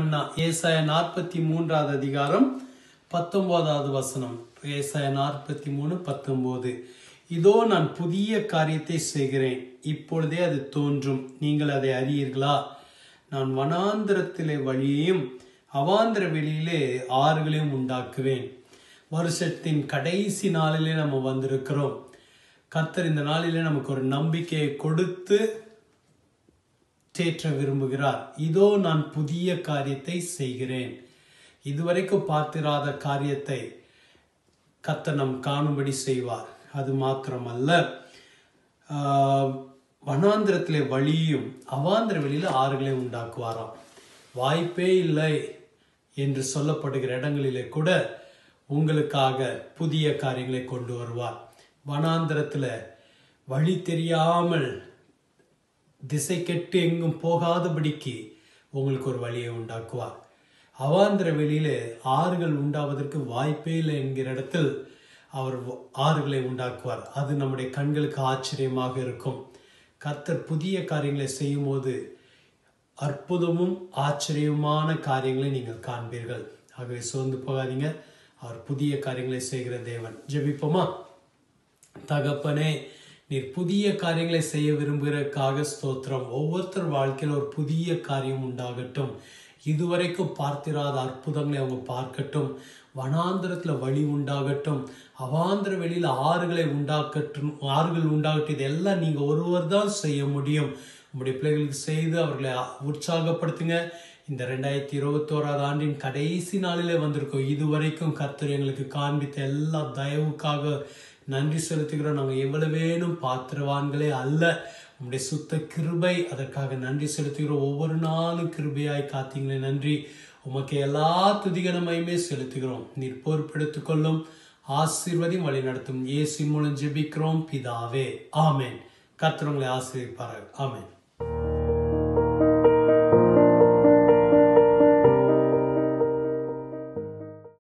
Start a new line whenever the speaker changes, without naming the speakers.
மன்னா. ஏசாயா 43வது அதிகாரம் 19வது வசனம். ஏசாயா 43:19. இதோ நான் புதிய காரியத்தை செய்கிறேன், இப்பொழுதே அது தோன்றும், நீங்கள் அதை அறியீர்களா? நான் வனாந்திரத்திலே வழியையும் அவாந்திர வெளியிலே ஆறுகளையும் உண்டாக்குவேன். வருஷத்தின் கடைசி நாளிலே நம்ம வந்திருக்கிறோம். கர்த்தர் இந்த நாளிலே நமக்கு ஒரு நம்பிக்கையை கொடுத்து தேற்ற விரும்புகிறார். இதோ நான் புதிய காரியத்தை செய்கிறேன். இதுவரைக்கும் பார்த்திராத காரியத்தை கர்த்தர் நம் காணும்படி செய்வார். அது மாத்திரமல்ல, வனாந்திரத்திலே வழியும் அவாந்திர வெளியில ஆறுகளை உண்டாக்குவாராம். வாய்ப்பே இல்லை என்று சொல்லப்படுகிற இடங்களிலே கூட உங்களுக்காக புதிய காரியங்களை கொண்டு வருவார். வனாந்திரத்துல வழி தெரியாமல் திசை கெட்டு எங்கும் போகாதபடிக்கு உங்களுக்கு ஒரு வழியை உண்டாக்குவார். அவாந்திர வெளியில ஆறுகள் உண்டாவதற்கு வாய்ப்பே இல்லை என்கிற இடத்தில் அவர் ஆறுகளை உண்டாக்குவார். அது நம்முடைய கண்களுக்கு ஆச்சரியமாக இருக்கும். கர்த்தர் புதிய காரியங்களை செய்யும் போது அற்புதமும் ஆச்சரியமான காரியங்களை நீங்கள் காண்பீர்கள். ஆகவே சோர்ந்து போகாதீங்க. அவர் புதிய காரியங்களை செய்கிற தேவன். ஜெபிப்போமா? தகப்பனே, நீர் புதிய காரியங்களை செய்ய விரும்புகிறதுக்காக ஸ்தோத்திரம். ஒவ்வொருத்தர் வாழ்க்கையில் ஒரு புதிய காரியம் உண்டாகட்டும். இதுவரைக்கும் பார்த்திராத அற்புதங்களை அவங்க பார்க்கட்டும். வனாந்திரத்துல வழி உண்டாகட்டும். அவாந்திர வெளியில ஆறுகளை உண்டாக்கட்டும். ஆறுகள் உண்டாகட்டும். இதெல்லாம் நீங்க ஒருவர் தான் செய்ய முடியும். உங்களுடைய பிள்ளைகளுக்கு செய்து அவர்களை உற்சாகப்படுத்துங்க. இந்த 2021 ஆண்டின் கடைசி நாளிலே வந்திருக்கோம். இதுவரைக்கும் கர்த்தர் எங்களுக்கு காண்பித்த எல்லா தயவுக்காக நன்றி செலுத்துகிறோம். நாங்கள் எவ்வளவேனும் பாத்திரவான்களே அல்ல. உங்களுடைய சுத்த கிருபை, அதற்காக நன்றி செலுத்துகிறோம். ஒவ்வொரு நாளும் கிருபையாய் காத்தீங்களே நன்றி. உமக்கு எல்லா துதிகனமையுமே செலுத்துகிறோம். நீர் பொறுப்பெடுத்துக் கொள்ளும், ஆசீர்வதியும் வழி நடத்தும். இயேசு மூலம் ஜெபிக்கிறோம் பிதாவே, ஆமேன். கர்த்தர் உங்களை ஆசீர்வதிப்பார்கள். ஆமேன்.